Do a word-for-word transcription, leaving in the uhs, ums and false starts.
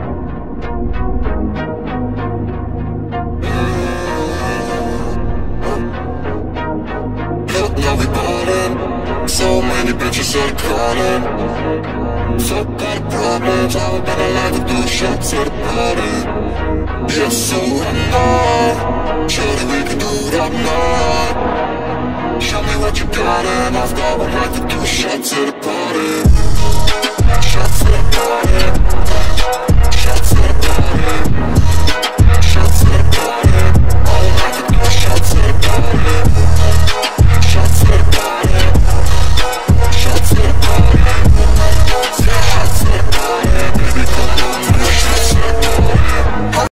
Now we ballin', so many bitches are calling. So got problems, I would better like to do shots at the party. Yes, so I'm not, surely we can do that night. Show me what you got and I've got, would like to do shots at the